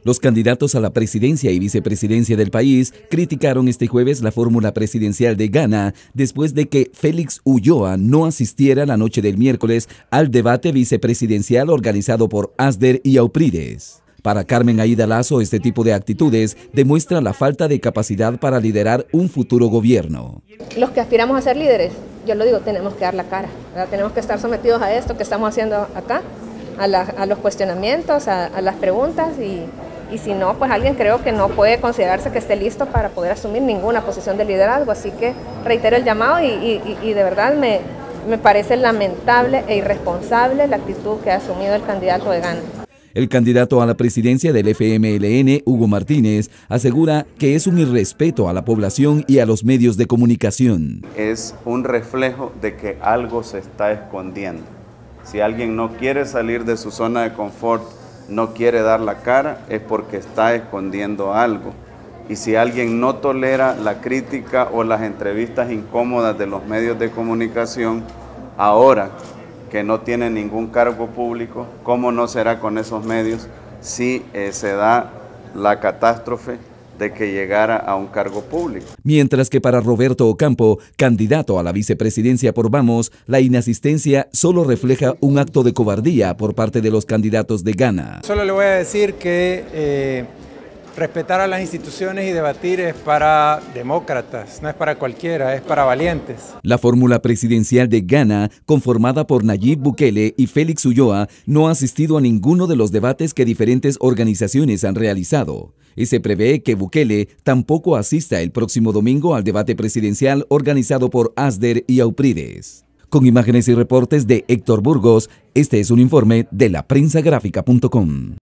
Los candidatos a la presidencia y vicepresidencia del país criticaron este jueves la fórmula presidencial de Ghana después de que Félix Ulloa no asistiera la noche del miércoles al debate vicepresidencial organizado por Asder y Auprides. Para Carmen Aida Lazo, este tipo de actitudes demuestra la falta de capacidad para liderar un futuro gobierno. Los que aspiramos a ser líderes, yo lo digo, tenemos que dar la cara, ¿verdad? Tenemos que estar sometidos a esto que estamos haciendo acá, a los cuestionamientos, a las preguntas y si no, pues alguien creo que no puede considerarse que esté listo para poder asumir ninguna posición de liderazgo. Así que reitero el llamado y de verdad me parece lamentable e irresponsable la actitud que ha asumido el candidato de Ghana. El candidato a la presidencia del FMLN, Hugo Martínez, asegura que es un irrespeto a la población y a los medios de comunicación. Es un reflejo de que algo se está escondiendo. Si alguien no quiere salir de su zona de confort, no quiere dar la cara, es porque está escondiendo algo. Y si alguien no tolera la crítica o las entrevistas incómodas de los medios de comunicación, ahora que no tiene ningún cargo público, ¿cómo no será con esos medios si se da la catástrofe de que llegara a un cargo público? Mientras que para Roberto Ocampo, candidato a la vicepresidencia por Vamos, la inasistencia solo refleja un acto de cobardía por parte de los candidatos de Ghana. Solo le voy a decir que respetar a las instituciones y debatir es para demócratas, no es para cualquiera, es para valientes. La fórmula presidencial de Ghana, conformada por Nayib Bukele y Félix Ulloa, no ha asistido a ninguno de los debates que diferentes organizaciones han realizado. Y se prevé que Bukele tampoco asista el próximo domingo al debate presidencial organizado por Asder y Auprides. Con imágenes y reportes de Héctor Burgos, este es un informe de laprensagráfica.com.